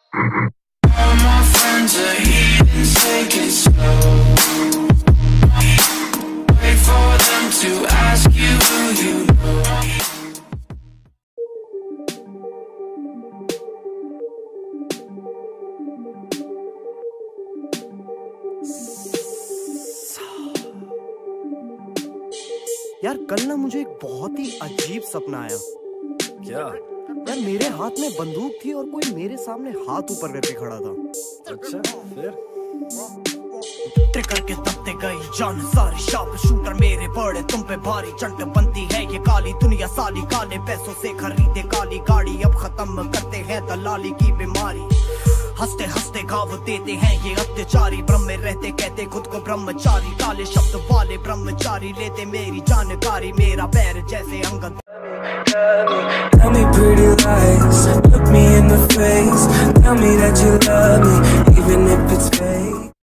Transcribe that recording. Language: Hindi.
All my friends are heathens, take it slow. Wait for them to ask you who you know. यार कल ना मुझे एक बहुत ही अजीब सपना आया। क्या? यार मेरे हाथ में बंदूक थी और कोई मेरे सामने हाथ ऊपर करके खड़ा था। अच्छा, फिर? ट्रिगर के दबते गई जान सारी, शार्प शूटर मेरे बड़े तुम पे भारी, चंट बनती है ये काली दुनिया साली, काले पैसों से खरीदे काली गाड़ी, अब खत्म करते हैं दलाली की बीमारी, हंसते हंसते घाव देते हैं ये अत्याचारी, ब्रह्म में रहते कहते खुद को ब्रह्मचारी, काले शब्द वाले ब्रह्मचारी लेते मेरी जानकारी, मेरा पैर जैसे Angad. Tell me pretty lies, look me in the face, tell me that you love me, even